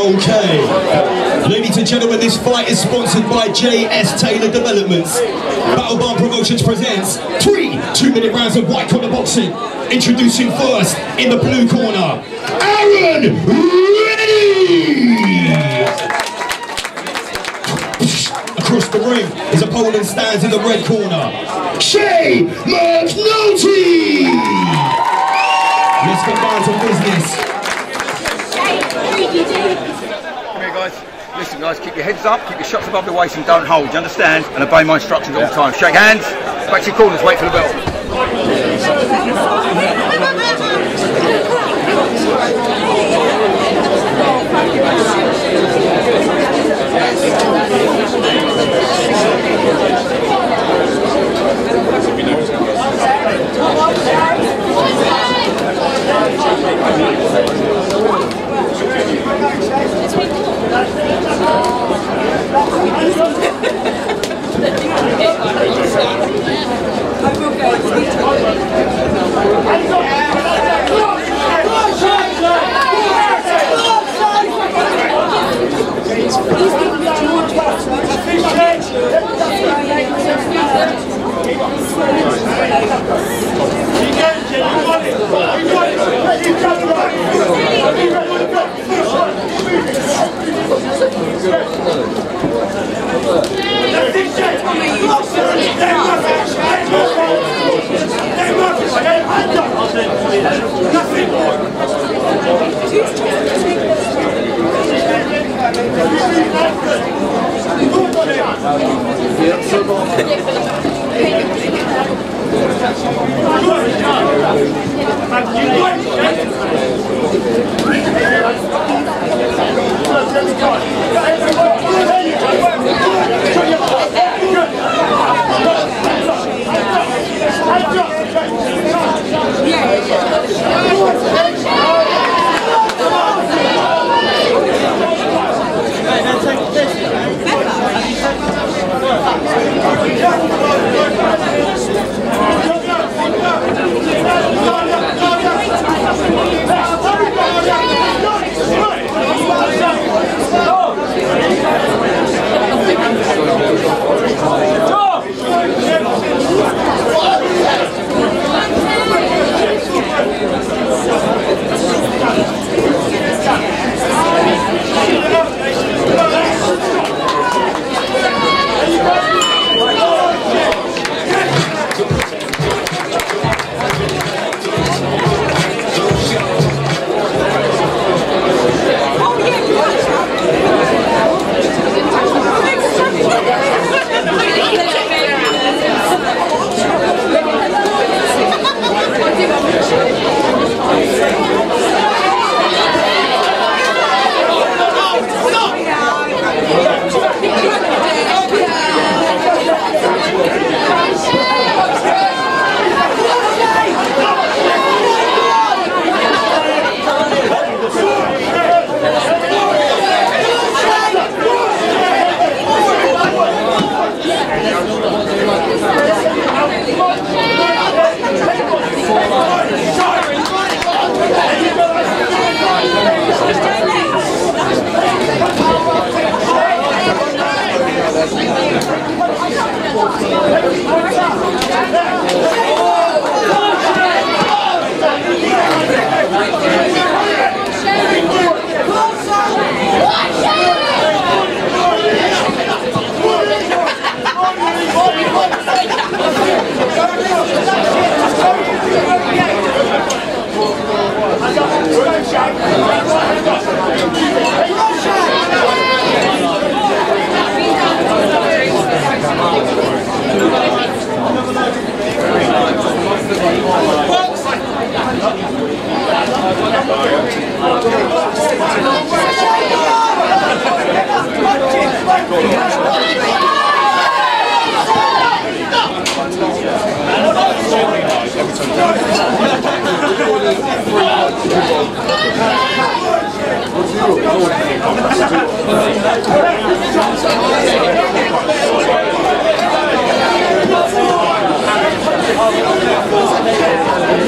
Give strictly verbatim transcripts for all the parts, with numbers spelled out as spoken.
Okay. Ladies and gentlemen, this fight is sponsored by J S Taylor Developments. Battle Barn Promotions presents three two-minute rounds of white corner boxing. Introducing first, in the blue corner, Aaron Ready! Across the ring, his opponent stands in the red corner, Shay McNulty! Let's get down to business. Come here, guys. Listen, guys, keep your heads up, keep your shots above the waist and don't hold, you understand? And obey my instructions all the time. Shake hands, back to your corners, wait for the bell.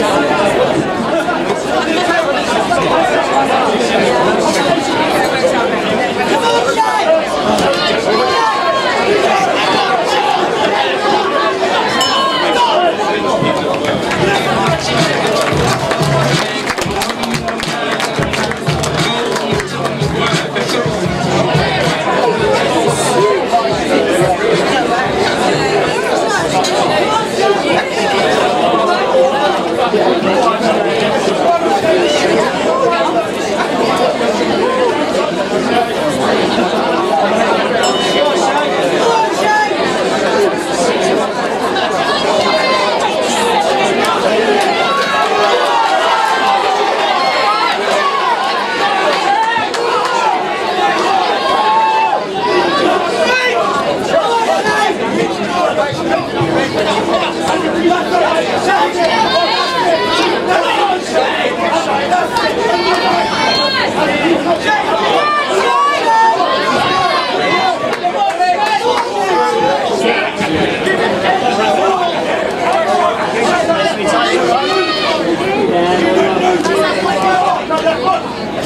Thank you.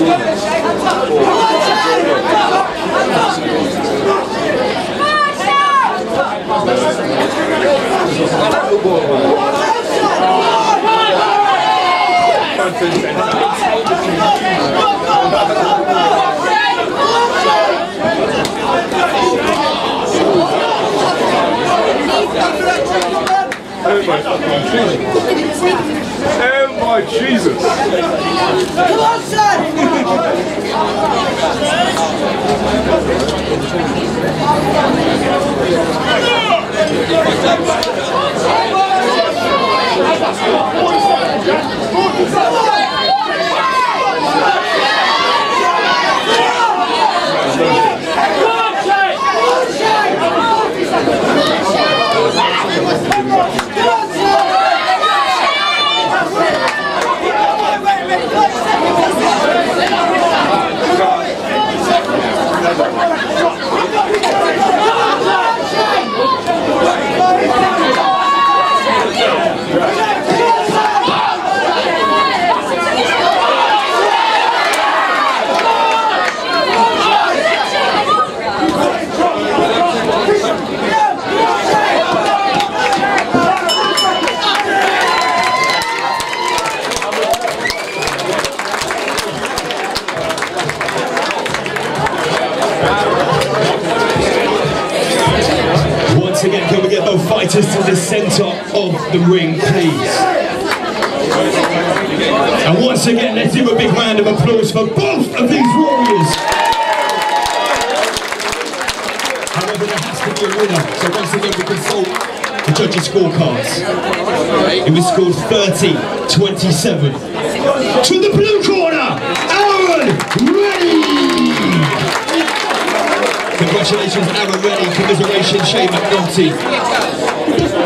Oh my Jesus! Come on, son! Once again, can we get both fighters to the centre of the ring, please? And once again, let's give a big round of applause for both of these warriors. However, there has to be a winner, so once again we consult the judges' scorecards. It was scored thirty twenty-seven. To the blue corner, Aaron Rennie! Congratulations, Aaron Rennie. Commiseration, Shane McNulty.